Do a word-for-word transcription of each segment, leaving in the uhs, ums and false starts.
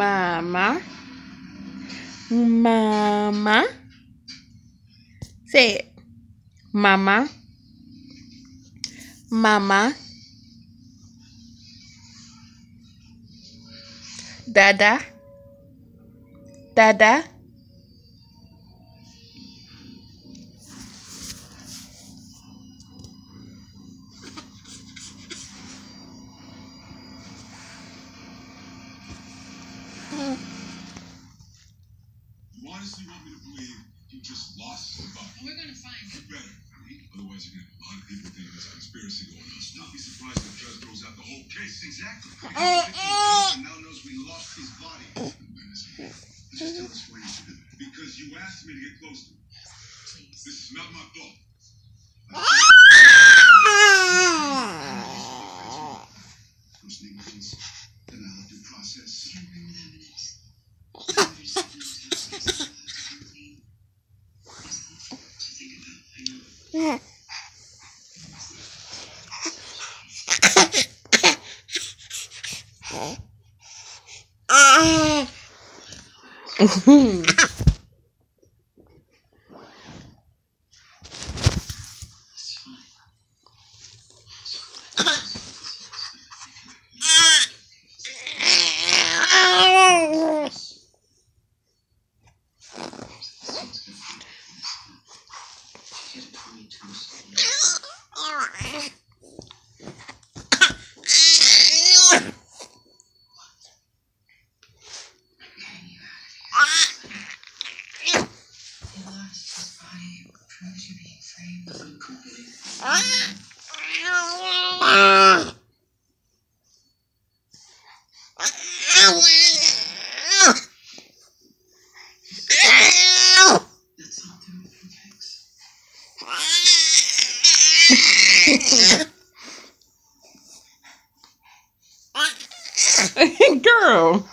Mama. Mama. Say it. Mama. Mama. Dada. Dada. You honestly want me to believe you just lost somebody? We're gonna find You better. Otherwise, you're gonna have a lot of people thinking there's a conspiracy going on. Don't be surprised if the judge throws out the whole case. Exactly. And now knows we lost his body. Let's just tell us where you took it. Because you asked me to get close to him. please. This is not my fault. Gross negligence, denial of due process. Can't remember the evidence. Never said no justice. Clean. There's awful to think about. I know. Girl.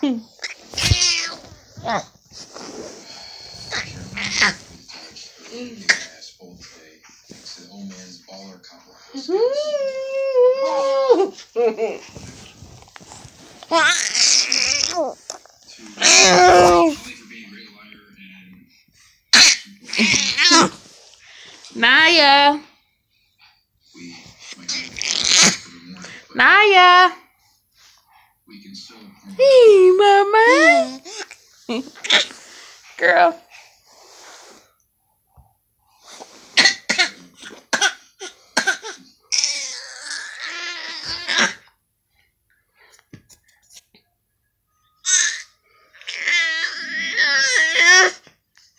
Naya. Naya. Hey, mama. Girl.